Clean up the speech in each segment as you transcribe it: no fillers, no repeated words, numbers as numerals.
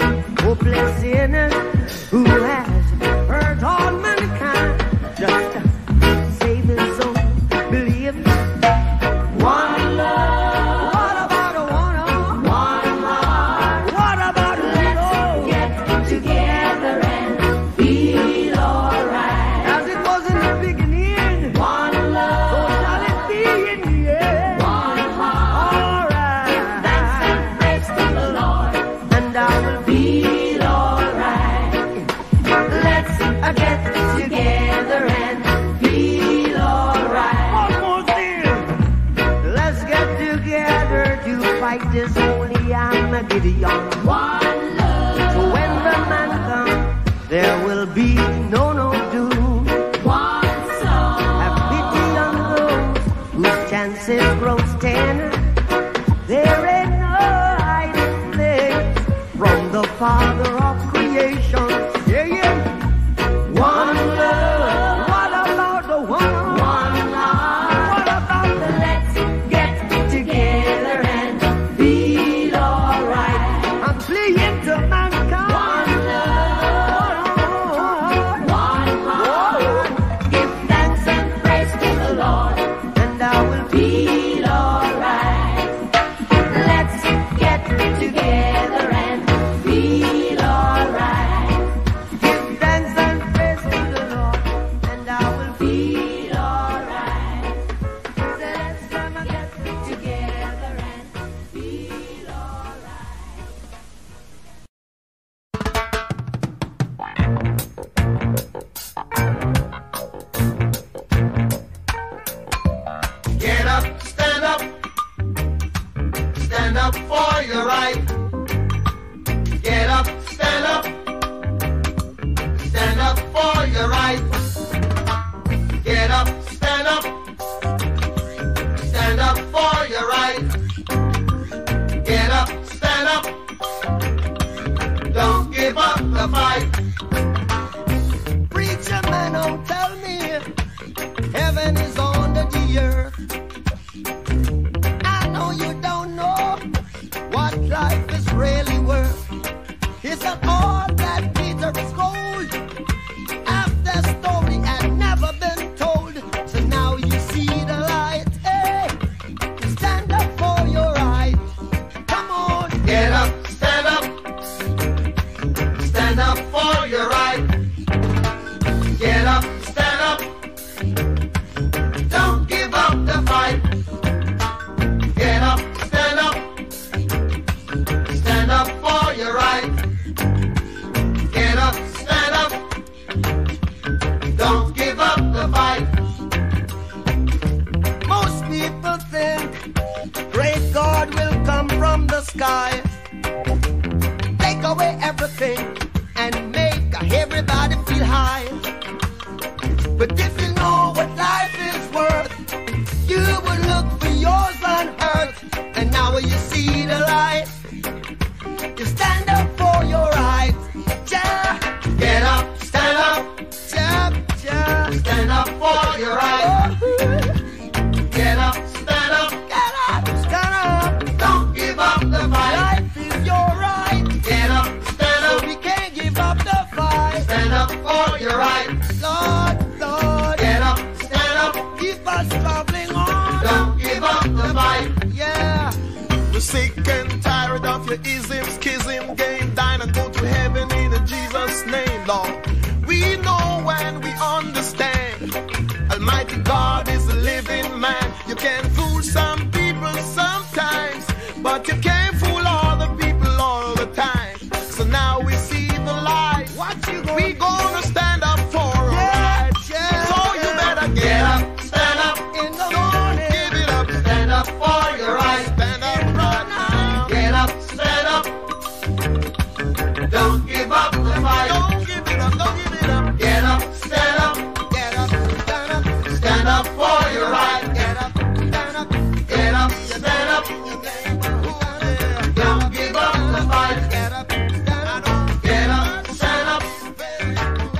hopeless sinner who has hurt all mankind. Just save his soul, believe one love. What about a one heart? What about a little? Get together and feel alright. As it was in the beginning, one love. So shall it be in the end. One heart. Alright. Give thanks and praise to the Lord, and I will feel alright. Let's get together and feel alright. One more thing. Let's get together to fight this holy Armageddon. One love. So when the man comes, there will be no doom. One soul. Have pity on those whose chances grow tender. There ain't no hiding place from the Father of creation. Yeah, yeah. One love. What about the one heart? What about the let's get together and feel alright? I'm pleading to mankind. One love. One heart. Give thanks and praise to the Lord, and I will feel alright. Let's get together and feel alright. Give thanks and praise to the Lord, and I will feel alright. So let's come and get together and feel alright. Get up, stand up for your right. Get up, stand up for your right. Get up, stand up for your right. Get up, stand up, don't give up the fight. Preacher man, don't tell me heaven is under the earth. I know you don't know what life is really worth. It's not all that Peter is gold. After story had never been told, so now you see the light. Hey, stand up for your right. Come on, Get up, stand up for your right. Get up, stand up, don't give up the fight. Get up, stand up for your right. Get up, stand up, don't give up the fight. most people think great God will come from the sky, take away everything and make everybody feel high. But if you know what life is worth, you would look for yours on earth. And now when you see the light, you stand up for your rights. Ja, Get up, stand up, ja, ja. stand up for your right. Get up, stand up, Get up, stand up. don't give up the fight. Life is your right, Get up, stand so up, we can't give up the fight. stand up for your right. Lord, Lord, Get up, stand up, keep us traveling on. don't give up the fight. Yeah. We're sick and tired of your ism, schism, game, dine and go to heaven in Jesus' name, Lord. We know and we understand. Almighty God is a living man. You can fool some people sometimes, but you can't fool all the people all the time. So now we see the light. We gonna stand up for our rights. So you better get up, stand up, In the morning, give it up, Stand up for your right. stand up right now. Get up, stand up, don't give up the fight. Don't give it up, don't give it up. Get up, stand up, get up, stand up, stand up for your right. get up, stand up. Get up, stand up, don't give up the fight. Get up, stand up. Get up, stand up,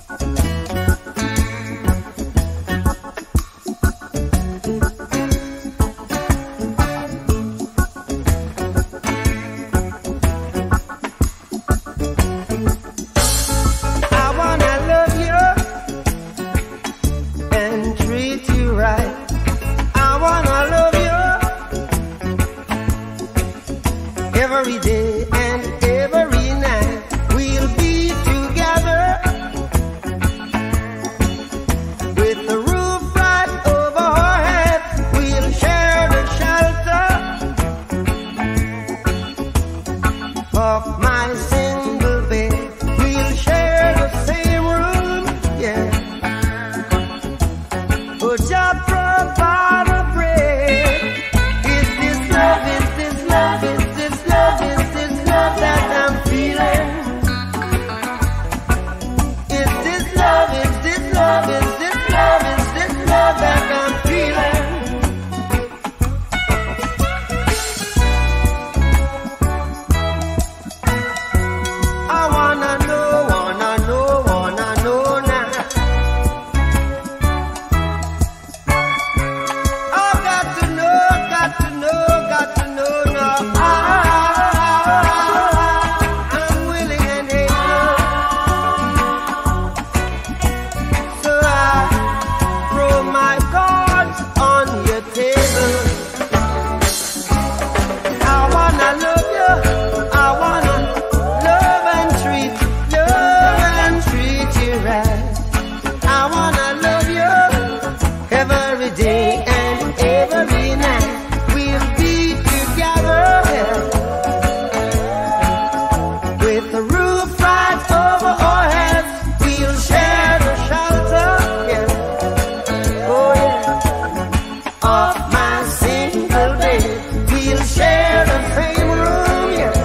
every day and every night. We'll be together with the roof right over our heads. We'll share the shelter of my single bed. We'll share the same room, yeah. But just provide a bread. Is this love? Is this love? Is this love? Is this love that I'm feeling? Is this love? Is this love? Is this love? Is this love that I'm feeling? I wanna know now. I got to know now. I'm willing and able, so I throw my cards on your table. I wanna love you. I wanna love and treat you right. I wanna love you every day and every night. We'll be together with the roof right over our heads. We'll share the shelter, yeah. Oh yeah, of my single bed. We'll share the same room, yeah.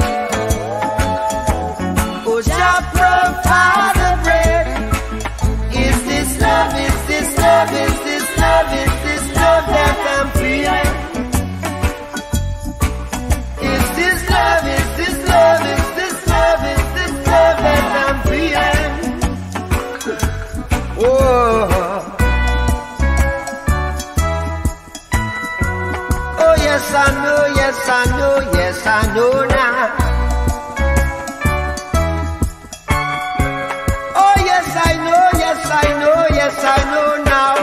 Oh, just provide the bread. Is this love? Is this love? Is this love? Is this love that I'm feeling? Is this love? Is this love? Is this love? Is this love that I'm feeling? Oh, oh yes I know, yes I know, yes I know now. Oh yes I know, yes I know, yes I know now.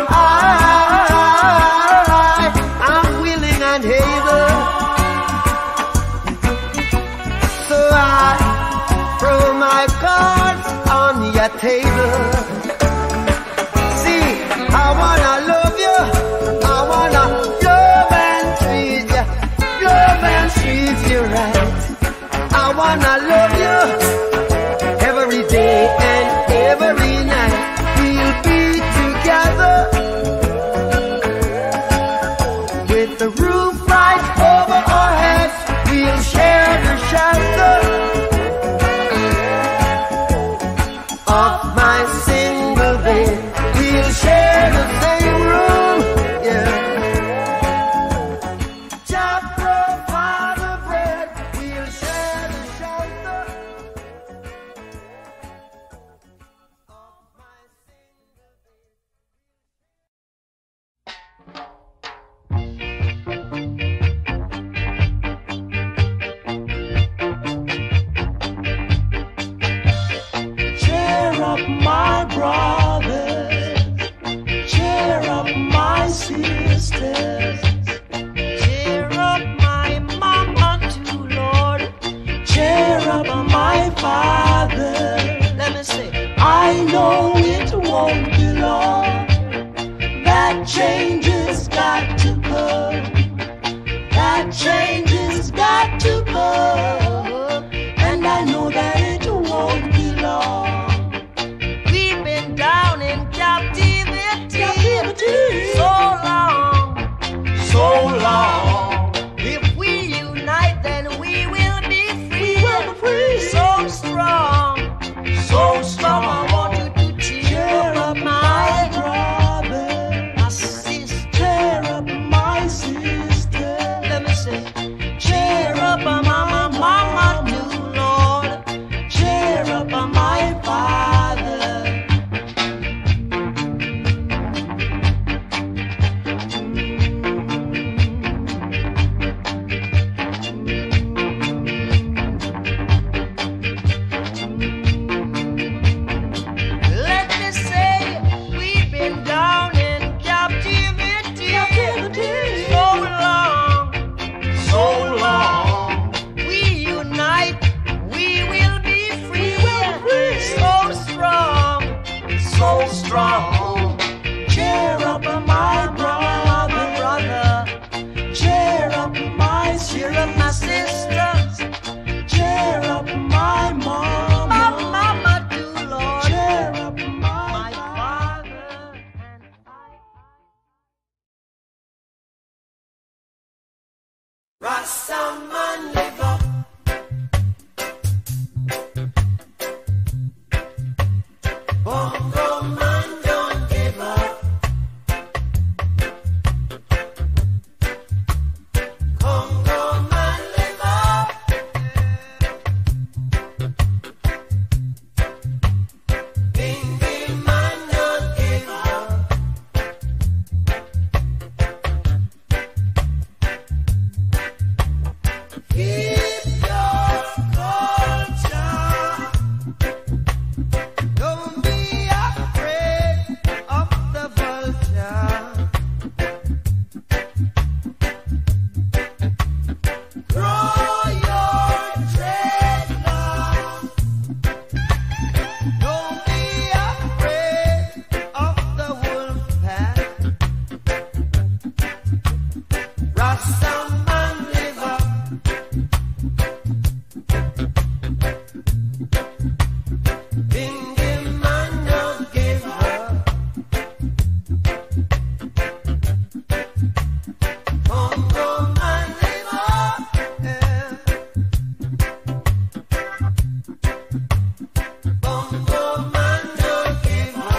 I'm willing and able, so I throw my cards on your table. See, I wanna love you, I wanna love and treat you right. I wanna love you every day and every night. We'll be together with the roof right over our heads. We'll share the shelter of my single bed. We'll share the same room, yeah. Just provide the bread. We'll share the shelter of my single Cheer up my brothers, cheer up my sisters, cheer up my mama too, Lord, cheer up my father. Let me say, I know it won't be long, that change has got to come, that change has got to come, and I know that it won't be long. We've been down in captivity so long. If we unite, then we will be free. So strong. I want you to cheer up my brother, my sister. strong. Cheer up, my brother. Cheer up, my sisters. Cheer up, my mama too, Lord. Cheer up, my father and I. Rastaman live up. Bongo man don't give up. Congo man live up. Bingy man don't give up. Keep your culture. Don't be afraid of the vulture. Grow your dreadlocks. Don't be afraid of the wolf pack. Rastaman live up. Bingy man don't give up. Congo man live up. Yeah. Bongo man don't give up.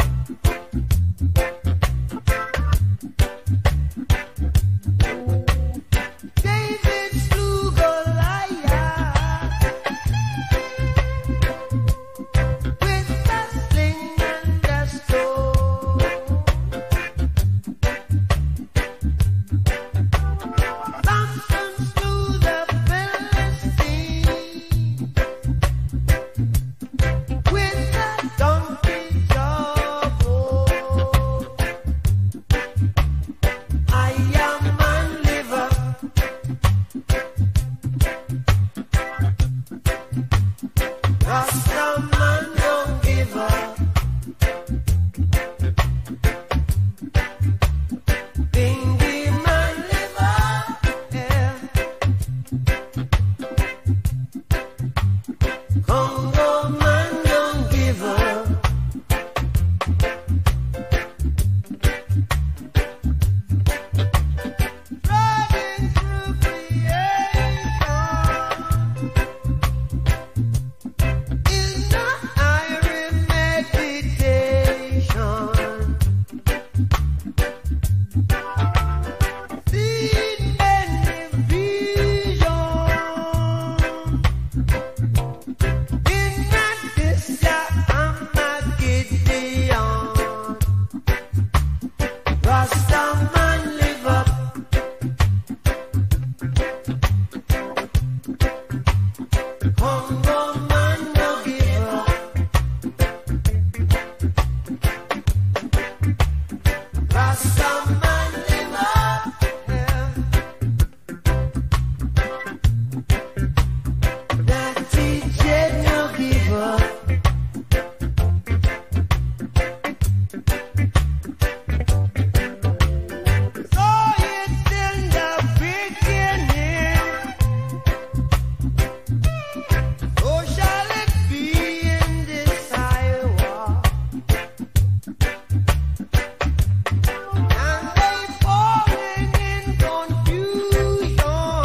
David slew Goliath with the sling and the stone. Samson slew the Philistine with the donkey's jawbone. I am man liver. Rastaman don't give up. Bingy man live up. Yeah. Congo man don't give up. Riding through creation is not iron meditation. Seen many visions in that Armageddon. Rastaman live up. Congo man don't give up. Rastaman live up. Yeah. That TJ no give up. So it's in the beginning. So shall it be in this Iowa. And they falling in confusion.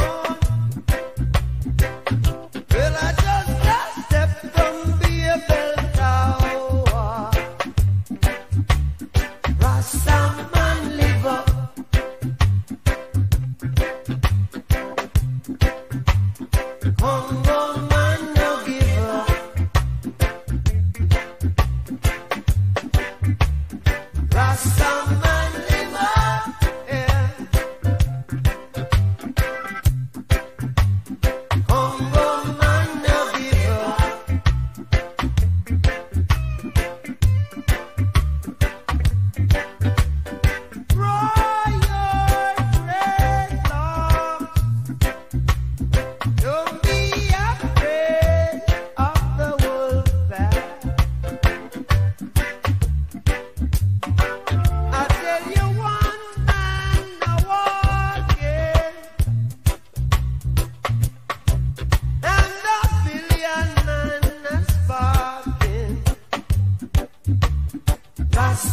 Well, I just a step from Babel Tower. Rastaman live up. Congo man no give up. Rastaman live up. Yeah. Congo man no give up.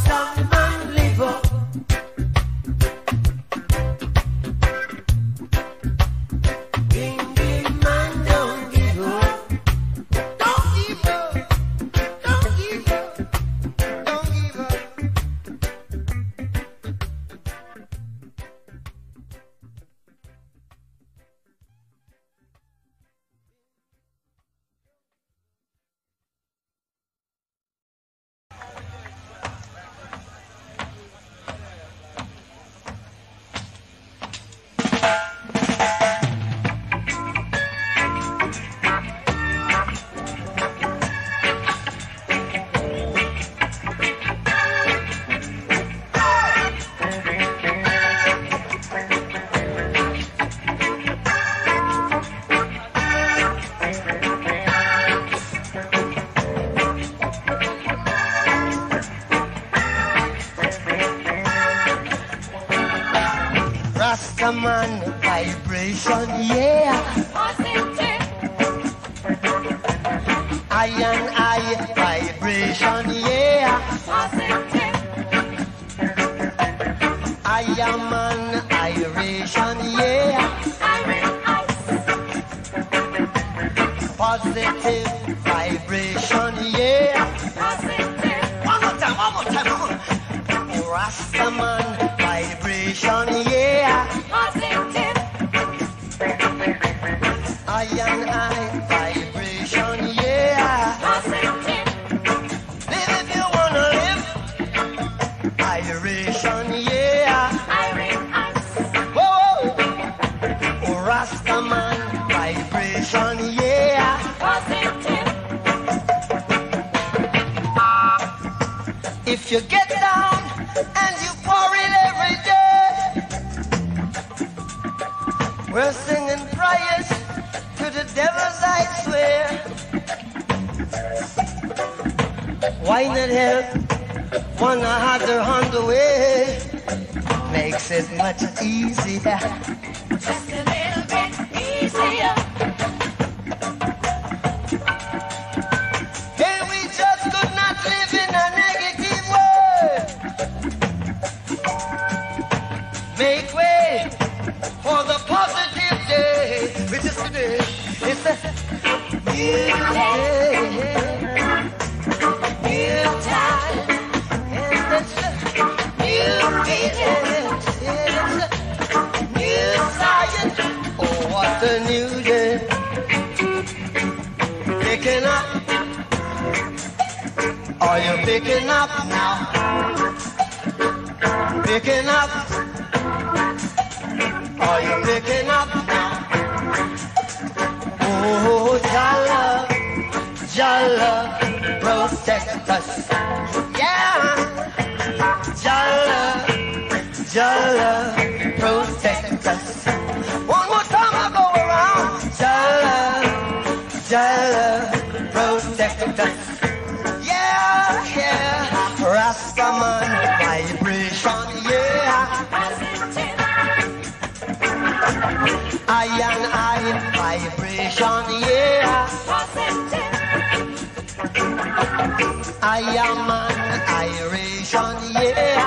Rastaman live up. Indie man don't give up. Don't give up. Don't give up. Don't give up. Rastaman vibration, yeah. I and I vibration, yeah. I am an Iration, yeah. Positive vibration, yeah. One more time, one more time, one more. Rastaman vibration, yeah. I and I vibration, yeah. Live if you wanna live. Iration, yeah. Whoa. Rastaman vibration, yeah. If you get down and you pour it every day, we're singing prayers to the devils, I swear. Why not help one another on the way? Makes it much easier. Just a little bit easier. Hey, we just could not live in a negative world. Make way for the positive day, which is today. It's a new day, new time, and it's a new beginning. It's a new science. Oh, what a new day! Picking up. Are you picking up now? Picking up. Are you picking up now? Oh, Jalla, Jalla, protect us. Yeah, Jalla, Jalla, protect us. One more time I go around. Jalla, Jalla, protect us. Yeah, yeah, Rastaman vibration, yeah. I and I vibration, yeah. I am an Iration, yeah.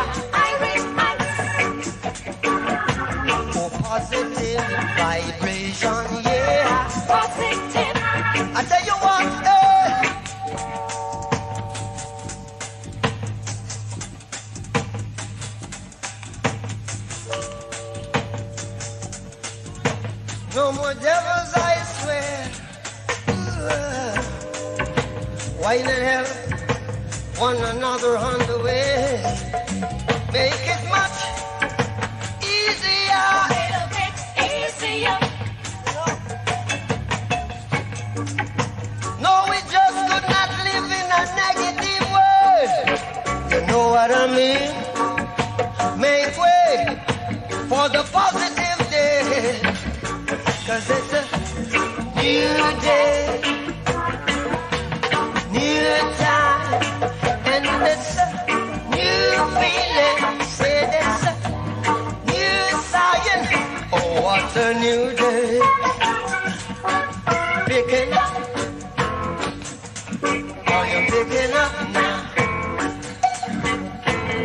Oh, positive vibration, yeah. I tell you what, no more devils, I swear. Why not help one another on the way? Make it much easier. No, we just could not live in a negative world. You know what I mean? Make way for the positive day. 'Cause it's a new day, new time, and it's a new feeling. Say it's a new science. Oh, what a new day. Picking up. Are you picking up now?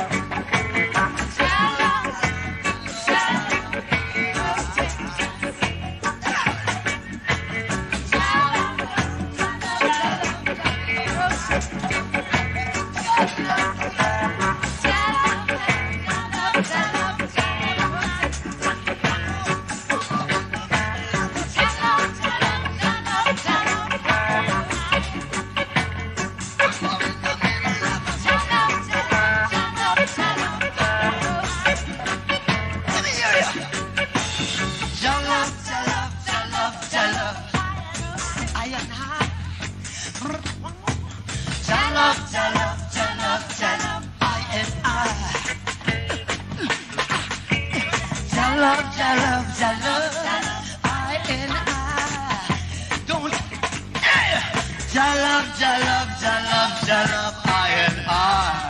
Jalove, jalove, jalove, jalove, I and I.